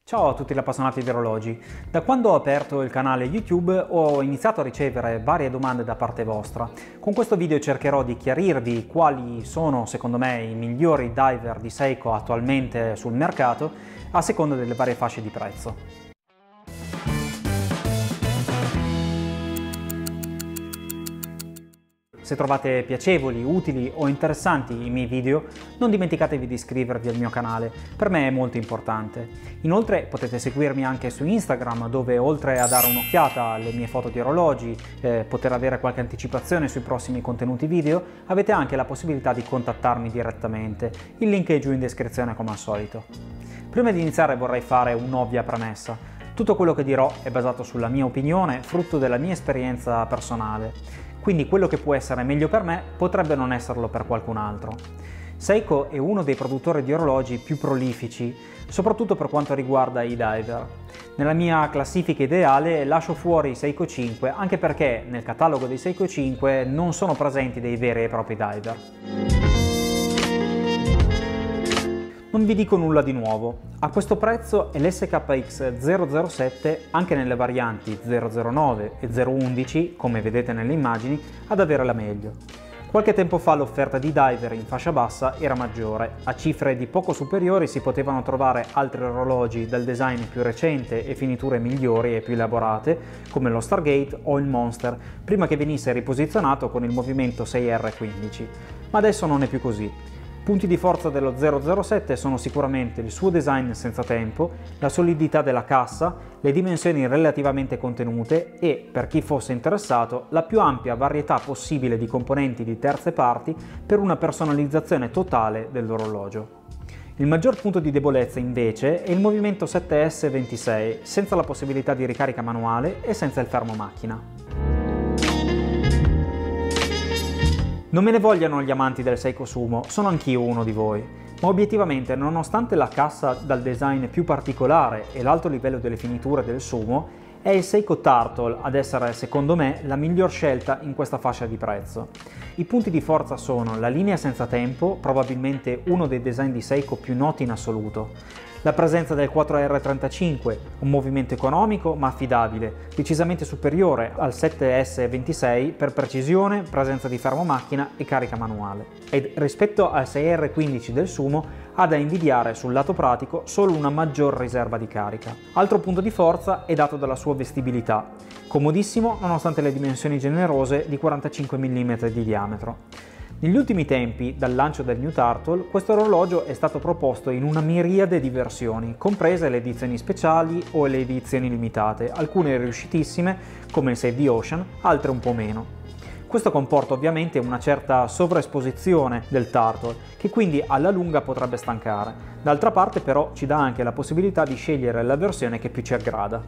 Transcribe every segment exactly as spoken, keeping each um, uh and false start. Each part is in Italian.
Ciao a tutti gli appassionati di orologi. Da quando ho aperto il canale YouTube ho iniziato a ricevere varie domande da parte vostra. Con questo video cercherò di chiarirvi quali sono secondo me i migliori diver di Seiko attualmente sul mercato a seconda delle varie fasce di prezzo. Se trovate piacevoli, utili o interessanti i miei video, non dimenticatevi di iscrivervi al mio canale, per me è molto importante. Inoltre potete seguirmi anche su Instagram, dove oltre a dare un'occhiata alle mie foto di orologi, eh, poter avere qualche anticipazione sui prossimi contenuti video, avete anche la possibilità di contattarmi direttamente. Il link è giù in descrizione come al solito. Prima di iniziare vorrei fare un'ovvia premessa. Tutto quello che dirò è basato sulla mia opinione, frutto della mia esperienza personale. Quindi quello che può essere meglio per me potrebbe non esserlo per qualcun altro. Seiko è uno dei produttori di orologi più prolifici, soprattutto per quanto riguarda i diver. Nella mia classifica ideale lascio fuori i Seiko cinque, anche perché nel catalogo dei Seiko cinque non sono presenti dei veri e propri diver. Non vi dico nulla di nuovo, a questo prezzo è l'S K X zero zero sette, anche nelle varianti zero zero nove e zero undici, come vedete nelle immagini, ad avere la meglio. Qualche tempo fa l'offerta di diver in fascia bassa era maggiore, a cifre di poco superiori si potevano trovare altri orologi dal design più recente e finiture migliori e più elaborate, come lo Stargate o il Monster, prima che venisse riposizionato con il movimento sei R quindici. Ma adesso non è più così. Punti di forza dello zero zero sette sono sicuramente il suo design senza tempo, la solidità della cassa, le dimensioni relativamente contenute e, per chi fosse interessato, la più ampia varietà possibile di componenti di terze parti per una personalizzazione totale dell'orologio. Il maggior punto di debolezza invece è il movimento sette S ventisei, senza la possibilità di ricarica manuale e senza il fermo macchina. Non me ne vogliano gli amanti del Seiko Sumo, sono anch'io uno di voi, ma obiettivamente, nonostante la cassa dal design più particolare e l'alto livello delle finiture del Sumo, è il Seiko Turtle ad essere, secondo me, la miglior scelta in questa fascia di prezzo. I punti di forza sono la linea senza tempo, probabilmente uno dei design di Seiko più noti in assoluto, la presenza del quattro R trentacinque, un movimento economico ma affidabile, decisamente superiore al sette S ventisei per precisione, presenza di fermo macchina e carica manuale. Ed rispetto al sei R quindici del Sumo ha da invidiare sul lato pratico solo una maggior riserva di carica. Altro punto di forza è dato dalla sua vestibilità, comodissimo nonostante le dimensioni generose di quarantacinque millimetri di diametro. Negli ultimi tempi, dal lancio del New Turtle, questo orologio è stato proposto in una miriade di versioni, comprese le edizioni speciali o le edizioni limitate, alcune riuscitissime, come il Save the Ocean, altre un po' meno. Questo comporta ovviamente una certa sovraesposizione del Turtle, che quindi alla lunga potrebbe stancare. D'altra parte però ci dà anche la possibilità di scegliere la versione che più ci aggrada.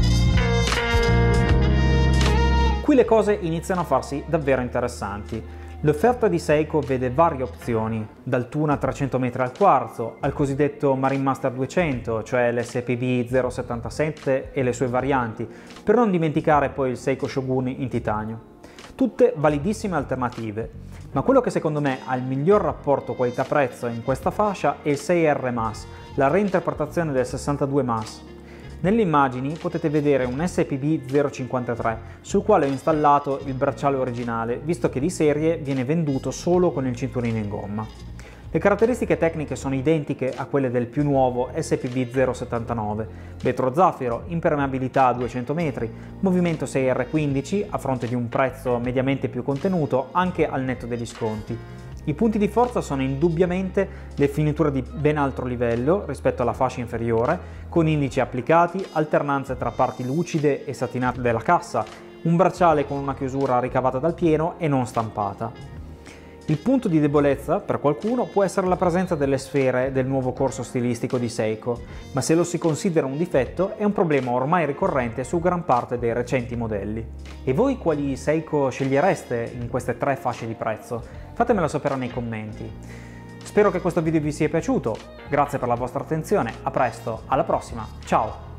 Qui le cose iniziano a farsi davvero interessanti. L'offerta di Seiko vede varie opzioni, dal Tuna trecento metri al quarzo al cosiddetto Marine Master duecento, cioè l'S P B zero settantasette e le sue varianti, per non dimenticare poi il Seiko Shogun in titanio. Tutte validissime alternative, ma quello che secondo me ha il miglior rapporto qualità-prezzo in questa fascia è il sei R Mas, la reinterpretazione del sessantadue Mas. Nelle immagini potete vedere un S P B zero cinquantatré, sul quale ho installato il bracciale originale, visto che di serie viene venduto solo con il cinturino in gomma. Le caratteristiche tecniche sono identiche a quelle del più nuovo S P B zero settantanove, vetro zaffiro, impermeabilità a duecento metri, movimento sei R quindici a fronte di un prezzo mediamente più contenuto anche al netto degli sconti. I punti di forza sono indubbiamente le finiture di ben altro livello rispetto alla fascia inferiore, con indici applicati, alternanze tra parti lucide e satinate della cassa, un bracciale con una chiusura ricavata dal pieno e non stampata. Il punto di debolezza, per qualcuno, può essere la presenza delle sfere del nuovo corso stilistico di Seiko, ma se lo si considera un difetto è un problema ormai ricorrente su gran parte dei recenti modelli. E voi quali Seiko scegliereste in queste tre fasce di prezzo? Fatemelo sapere nei commenti. Spero che questo video vi sia piaciuto, grazie per la vostra attenzione, a presto, alla prossima, ciao!